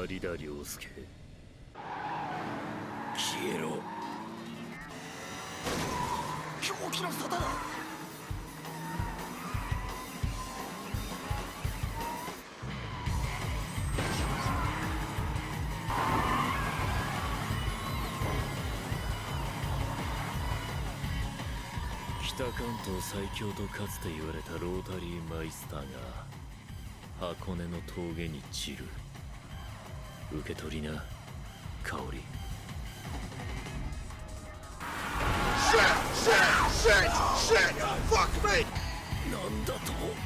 りだ凌介。 消えろ。狂気の沙汰だ。 北関東最強とかつて言われたロータリーマイスターが箱根の峠に散る。受け取りな、香り。 Shit! Shit! Shit! Shit! Fuck me! なんだと？